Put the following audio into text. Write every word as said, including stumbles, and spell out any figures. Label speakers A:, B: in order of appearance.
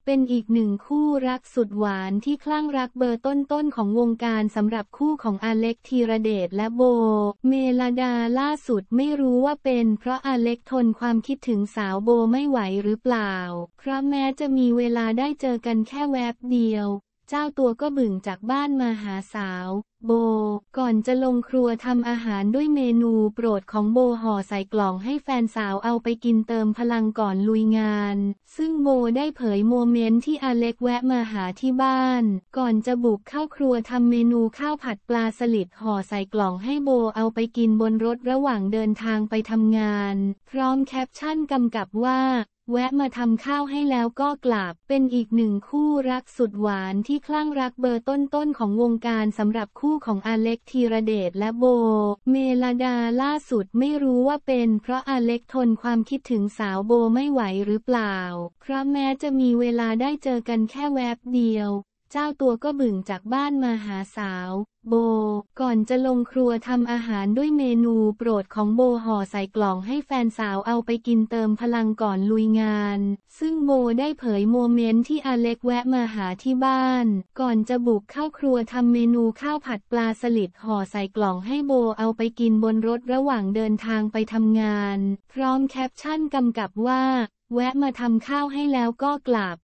A: เป็นอีกหนึ่งคู่รักสุดหวานที่คลั่งรักเบอร์ต้นๆของวงการสำหรับคู่ของอเล็กธีรเดชและโบเมลดาล่าสุดไม่รู้ว่าเป็นเพราะอเล็กทนความคิดถึงสาวโบไม่ไหวหรือเปล่าเพราะแม้จะมีเวลาได้เจอกันแค่แวบเดียวเจ้าตัวก็บึ่งจากบ้านมาหาสาวโบก่อนจะลงครัวทำอาหารด้วยเมนูโปรดของโบห่อใส่กล่องให้แฟนสาวเอาไปกินเติมพลังก่อนลุยงานซึ่งโบได้เผยโมเมนต์ที่อเล็กแวะมาหาที่บ้านก่อนจะบุกเข้าครัวทำเมนูข้าวผัดปลาสลิดห่อใส่กล่องให้โบเอาไปกินบนรถระหว่างเดินทางไปทำงานพร้อมแคปชั่นกำกับว่าแวะมาทำข้าวให้แล้วก็กลับเป็นอีกหนึ่งคู่รักสุดหวานที่คลั่งรักเบอร์ต้นๆของวงการสำหรับคู่ของอเล็กธีรเดชและโบเมลดาล่าสุดไม่รู้ว่าเป็นเพราะอเล็กทนความคิดถึงสาวโบไม่ไหวหรือเปล่าเพราะแม้จะมีเวลาได้เจอกันแค่แวบเดียวเจ้าตัวก็บึ่งจากบ้านมาหาสาวโบก่อนจะลงครัวทำอาหารด้วยเมนูโปรดของโบห่อใส่กล่องให้แฟนสาวเอาไปกินเติมพลังก่อนลุยงานซึ่งโบได้เผยโมเมนต์ที่อเล็กแวะมาหาที่บ้านก่อนจะบุกเข้าครัวทำเมนูข้าวผัดปลาสลิดห่อใส่กล่องให้โบเอาไปกินบนรถระหว่างเดินทางไปทำงานพร้อมแคปชั่นกำกับว่าแวะมาทำข้าวให้แล้วก็กลับ